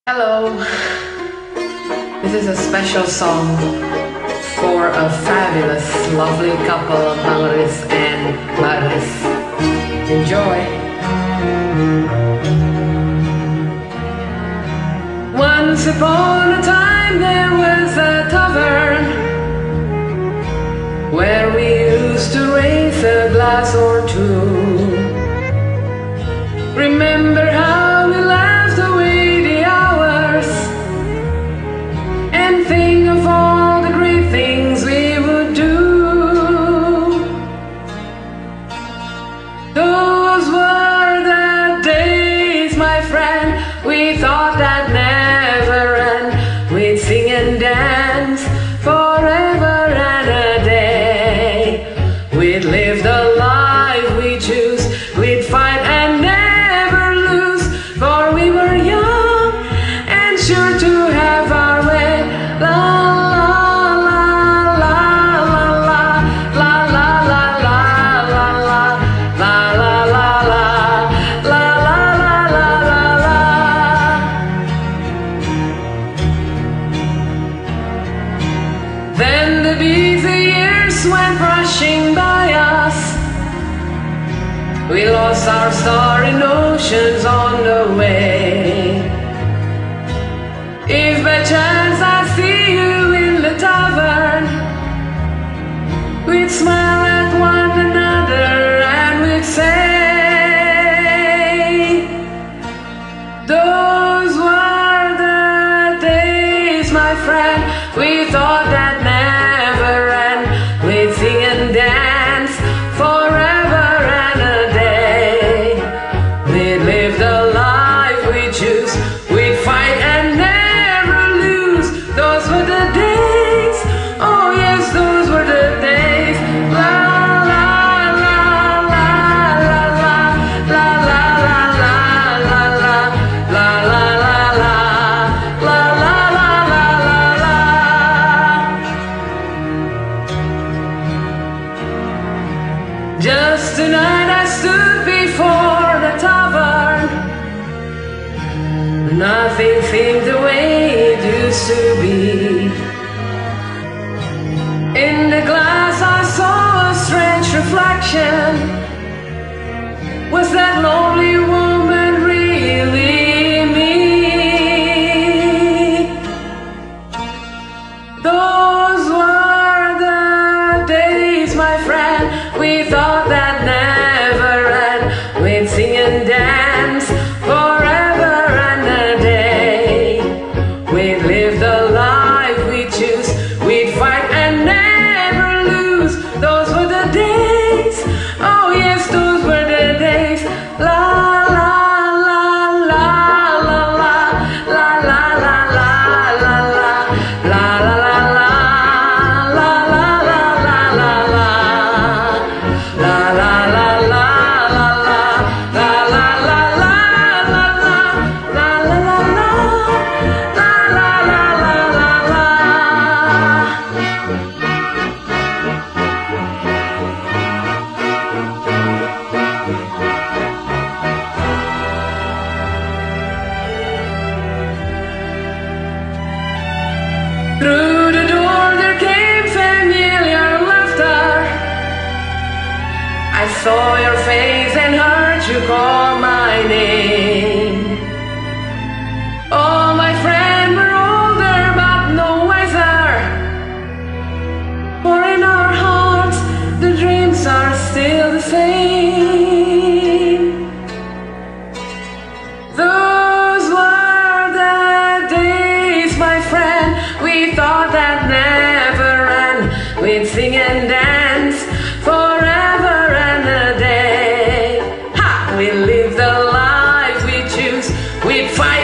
Hello, this is a special song for a fabulous, lovely couple of Bangladesh and Baris. Enjoy! Once upon a time there was a tavern where we used to raise a glass or two. Remember how we laughed away the hours and think of all the great things we would do. Those were the days, my friend, we thought that never end. We'd sing and dance forever and a day. We'd live the life we choose, we'd fight and never lose, for we were young and sure to have our way. La la la la la la la la la la la la la la la la la la. Then the busy years went rushing by us. We lost our starry notions on the way. If by chance I see you in the tavern, we'd smile at one another and we'd say, those were the days, my friend, we thought that never end. We'd sing and dance forever and a day. We'd live the life we choose, we'd fight and never lose. Those were the days, oh yes, those were the days. La la la la la la la la la la la la la la la la la la. Just tonight I stood before the tavern. Nothing seemed the way it used to be. In the glass I saw a strange reflection. Was that lonely woman really me? Those were the days, my friend, we thought that never end. We'd sing and dance forever and a day. We'd live the life we choose, we'd fight and never lose. Those were the days, oh yes, those were the days. La la la la la la la la la la la la la la Through the door there came familiar laughter. I saw your face and heard you call my name. All my friends were older but no wiser, for in our hearts the dreams are still the same. Those were the days, my friend, we thought that never end. We'd sing and dance forever and a day. Ha! We'd live the life we choose, we'd fight